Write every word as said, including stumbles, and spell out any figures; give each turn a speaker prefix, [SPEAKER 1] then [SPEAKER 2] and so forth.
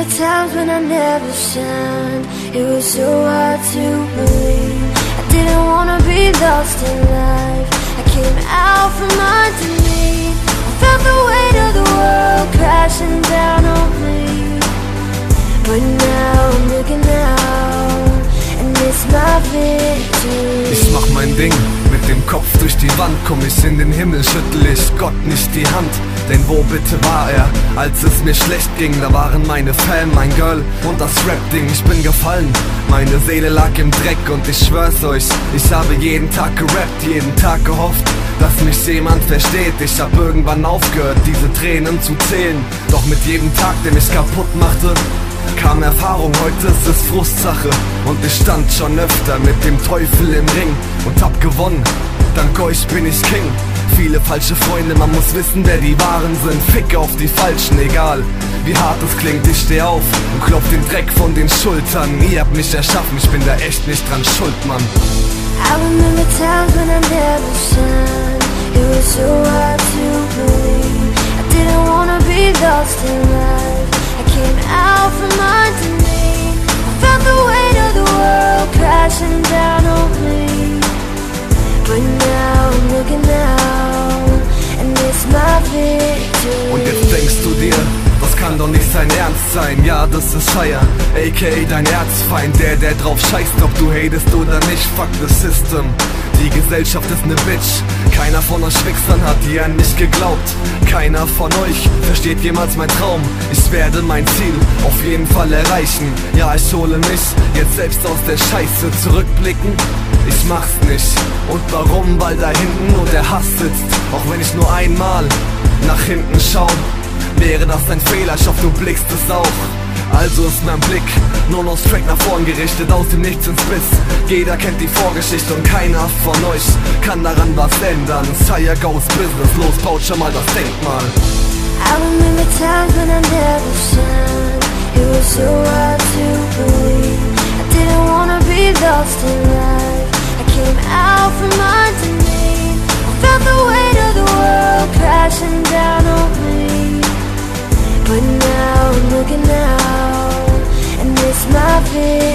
[SPEAKER 1] remember times when I never shined. It was so hard to believe. I didn't wanna be lost in life. I came out from underneath. I felt the weight of the world crashing down on me. But now I'm looking out, and it's my victory.
[SPEAKER 2] Ich mach mein Ding, mit dem Kopf durch die Wand, komm ich in den Himmel, schüttel ich Gott nicht die Hand. Denn wo bitte war er, als es mir schlecht ging? Da waren meine Fan, mein Girl und das Rap-Ding. Ich bin gefallen, meine Seele lag im Dreck und ich schwör's euch, ich habe jeden Tag gerappt, jeden Tag gehofft, dass mich jemand versteht. Ich hab irgendwann aufgehört, diese Tränen zu zählen. Doch mit jedem Tag, der mich kaputt machte, kam Erfahrung, heute ist es Frustsache. Und ich stand schon öfter mit dem Teufel im Ring und hab gewonnen, dank euch bin ich King. Viele falsche Freunde, man muss wissen, wer die Wahren sind. Fick auf die Falschen, egal wie hart es klingt. Ich steh auf und klopf den Dreck von den Schultern. Ihr habt mich erschaffen, ich bin da echt nicht dran schuld, Mann.
[SPEAKER 1] I remember times when I never shined. It was so hard to believe. I didn't wanna be lost in life. I came out from underneath. I felt the weight of the world crashing down on me. But now I'm looking out, and it's my victory.
[SPEAKER 2] Und jetzt denkst du dir, das kann doch nicht sein Ernst sein. Ja, das ist Shire, aka dein Erzfeind. Der, der drauf scheißt, ob du hatest oder nicht. Fuck the system, die Gesellschaft ist ne Bitch. Keiner von euch Wichsern hat je an mich geglaubt. Keiner von euch versteht jemals mein Traum. Ich werde mein Ziel auf jeden Fall erreichen. Ja, ich hole mich jetzt selbst aus der Scheiße. Zurückblicken, ich mach's nicht. Und warum? Weil da hinten nur der Hass sitzt. Auch wenn ich nur einmal nach hinten schau, wäre das ein Fehler, ich hoffe du blickst es auch. Also ist mein Blick nur noch straight nach vorn gerichtet, aus dem Nichts ins Biss. Jeder kennt die Vorgeschichte und keiner von euch kann daran was ändern. Sire goes business, los, baut schon mal das Denkmal.
[SPEAKER 1] I remember times when I never shined. It was so hard to believe. I didn't wanna be lost in life. I came out from underneath. I felt the weight of the world crashing down on me. But now I'm looking out, and it's my victory.